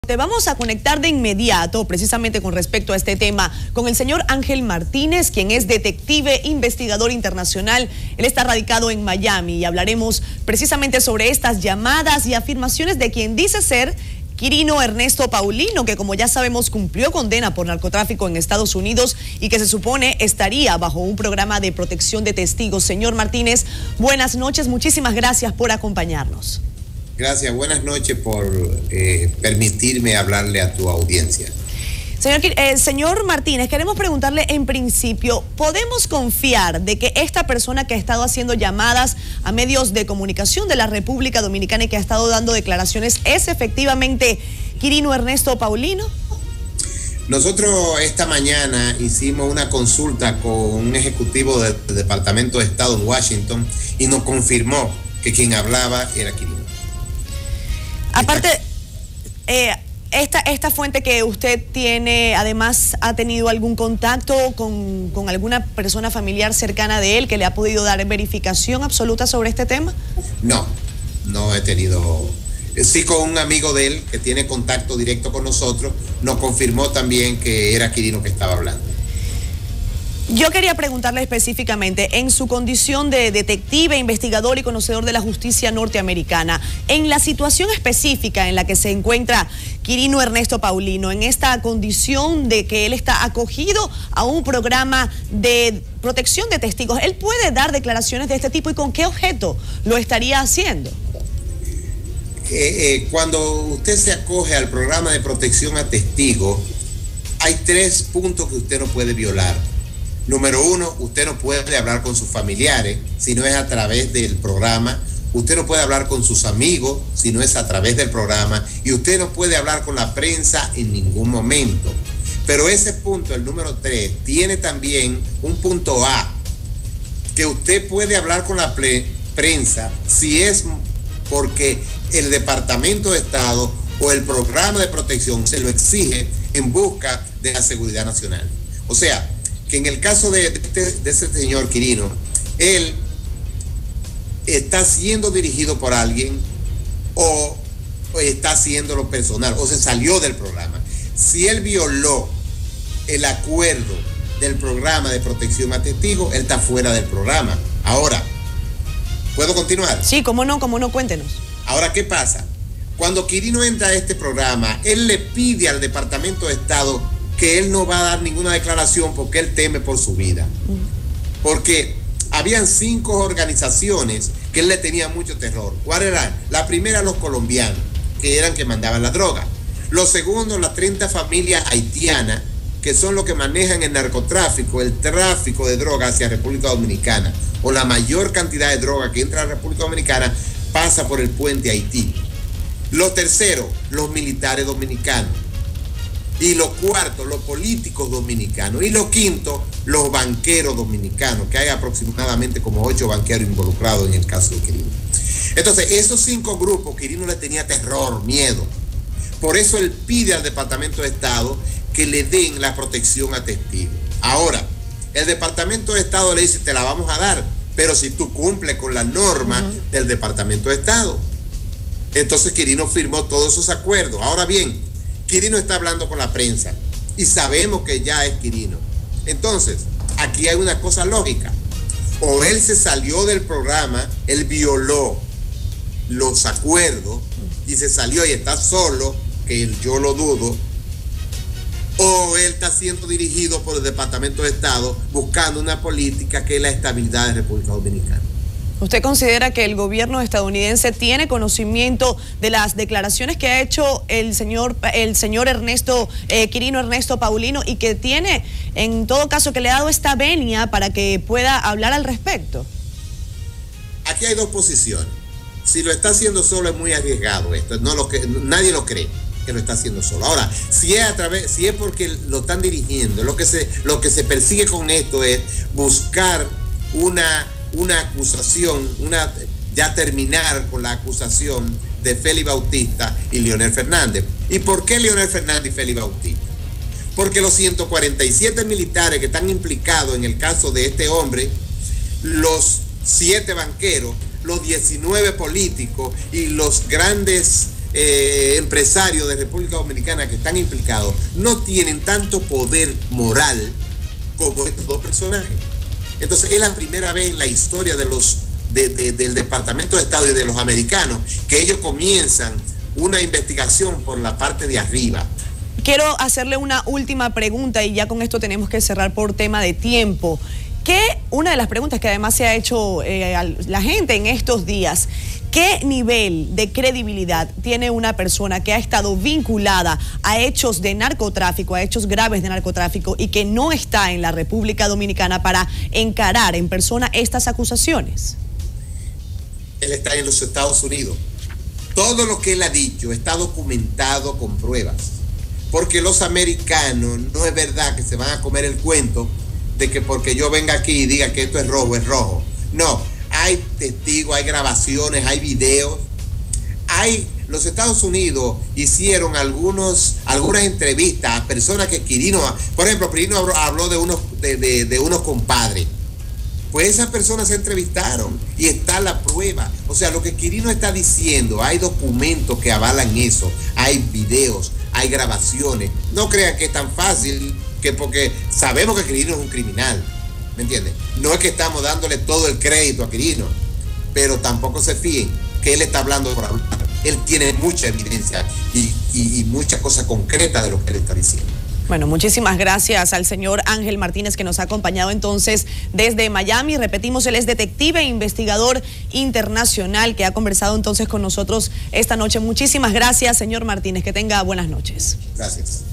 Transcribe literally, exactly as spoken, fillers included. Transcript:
Te vamos a conectar de inmediato, precisamente con respecto a este tema, con el señor Ángel Martínez, quien es detective investigador internacional. Él está radicado en Miami y hablaremos precisamente sobre estas llamadas y afirmaciones de quien dice ser Quirino Ernesto Paulino, que como ya sabemos cumplió condena por narcotráfico en Estados Unidos y que se supone estaría bajo un programa de protección de testigos. Señor Martínez, buenas noches, muchísimas gracias por acompañarnos. Gracias, buenas noches por eh, permitirme hablarle a tu audiencia. Señor, eh, señor Martínez, queremos preguntarle en principio, ¿podemos confiar de que esta persona que ha estado haciendo llamadas a medios de comunicación de la República Dominicana y que ha estado dando declaraciones es efectivamente Quirino Ernesto Paulino? Nosotros esta mañana hicimos una consulta con un ejecutivo del Departamento de Estado en Washington y nos confirmó que quien hablaba era Quirino. Aparte, eh, esta, esta fuente que usted tiene, además, ¿ha tenido algún contacto con, con alguna persona familiar cercana de él que le ha podido dar verificación absoluta sobre este tema? No, no he tenido. Sí, con un amigo de él que tiene contacto directo con nosotros, nos confirmó también que era Quirino que estaba hablando. Yo quería preguntarle específicamente, en su condición de detective, investigador y conocedor de la justicia norteamericana, en la situación específica en la que se encuentra Quirino Ernesto Paulino, en esta condición de que él está acogido a un programa de protección de testigos, ¿él puede dar declaraciones de este tipo y con qué objeto lo estaría haciendo? Eh, eh, cuando usted se acoge al programa de protección a testigos, hay tres puntos que usted no puede violar. Número uno, usted no puede hablar con sus familiares si no es a través del programa. Usted no puede hablar con sus amigos si no es a través del programa. Y usted no puede hablar con la prensa en ningún momento. Pero ese punto, el número tres, tiene también un punto A, que usted puede hablar con la prensa si es porque el Departamento de Estado o el programa de protección se lo exige en busca de la seguridad nacional. O sea, que en el caso de, de, de ese señor Quirino, él está siendo dirigido por alguien o, o está haciéndolo personal o se salió del programa. Si él violó el acuerdo del programa de protección a testigos, él está fuera del programa. Ahora, ¿puedo continuar? Sí, cómo no, cómo no, cuéntenos. Ahora, ¿qué pasa? Cuando Quirino entra a este programa, él le pide al Departamento de Estado que él no va a dar ninguna declaración porque él teme por su vida. Porque habían cinco organizaciones que él le tenía mucho terror. ¿Cuál era? La primera, los colombianos, que eran que mandaban la droga. Los segundos, las treinta familias haitianas, que son los que manejan el narcotráfico, el tráfico de droga hacia República Dominicana, o la mayor cantidad de droga que entra a la República Dominicana pasa por el puente Haití. Lo tercero, los militares dominicanos. Y lo cuarto, los políticos dominicanos. Y lo quinto, los banqueros dominicanos, que hay aproximadamente como ocho banqueros involucrados en el caso de Quirino. Entonces, esos cinco grupos, Quirino le tenía terror, miedo. Por eso él pide al Departamento de Estado que le den la protección a testigos. Ahora, el Departamento de Estado le dice, te la vamos a dar, pero si tú cumples con la norma uh-huh. del Departamento de Estado. Entonces, Quirino firmó todos esos acuerdos. Ahora bien, Quirino está hablando con la prensa y sabemos que ya es Quirino. Entonces, aquí hay una cosa lógica. O él se salió del programa, él violó los acuerdos y se salió y está solo, que yo lo dudo, o él está siendo dirigido por el Departamento de Estado buscando una política que es la estabilidad de República Dominicana. ¿Usted considera que el gobierno estadounidense tiene conocimiento de las declaraciones que ha hecho el señor, el señor Ernesto, eh, Quirino Ernesto Paulino y que tiene, en todo caso, que le ha dado esta venia para que pueda hablar al respecto? Aquí hay dos posiciones. Si lo está haciendo solo es muy arriesgado esto. No lo que, nadie lo cree que lo está haciendo solo. Ahora, si es a través, si es porque lo están dirigiendo, lo que se, lo que se persigue con esto es buscar una una acusación, una, ya terminar con la acusación de Félix Bautista y Leonel Fernández. ¿Y por qué Leonel Fernández y Félix Bautista? Porque los ciento cuarenta y siete militares que están implicados en el caso de este hombre, los siete banqueros, los diecinueve políticos y los grandes eh, empresarios de República Dominicana que están implicados no tienen tanto poder moral como estos dos personajes. Entonces es la primera vez en la historia de los, de, de, del Departamento de Estado y de los americanos que ellos comienzan una investigación por la parte de arriba. Quiero hacerle una última pregunta y ya con esto tenemos que cerrar por tema de tiempo. Que una de las preguntas que además se ha hecho eh, a la gente en estos días, ¿qué nivel de credibilidad tiene una persona que ha estado vinculada a hechos de narcotráfico, a hechos graves de narcotráfico y que no está en la República Dominicana para encarar en persona estas acusaciones? Él está en los Estados Unidos. Todo lo que él ha dicho está documentado con pruebas. Porque los americanos no es verdad que se van a comer el cuento de que porque yo venga aquí y diga que esto es rojo, es rojo. No, hay testigos, hay grabaciones, hay videos. Hay, los Estados Unidos hicieron algunos, algunas entrevistas a personas que Quirino, por ejemplo, Quirino habló, habló de, unos, de, de, de unos compadres. Pues esas personas se entrevistaron y está la prueba. O sea, lo que Quirino está diciendo, hay documentos que avalan eso, hay videos, hay grabaciones. No crean que es tan fácil, que porque sabemos que Quirino es un criminal, ¿me entiendes? No es que estamos dándole todo el crédito a Quirino, pero tampoco se fíen que él está hablando por hablar. Él tiene mucha evidencia y, y, y mucha cosa concreta de lo que él está diciendo. Bueno, muchísimas gracias al señor Ángel Martínez que nos ha acompañado entonces desde Miami. Repetimos, él es detective e investigador internacional que ha conversado entonces con nosotros esta noche. Muchísimas gracias, señor Martínez. Que tenga buenas noches. Gracias.